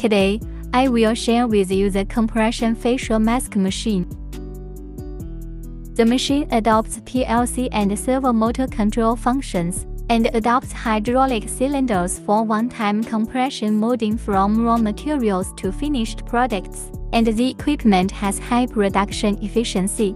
Today, I will share with you the compression facial mask machine. The machine adopts PLC and servo motor control functions, and adopts hydraulic cylinders for one-time compression molding from raw materials to finished products, and the equipment has high production efficiency.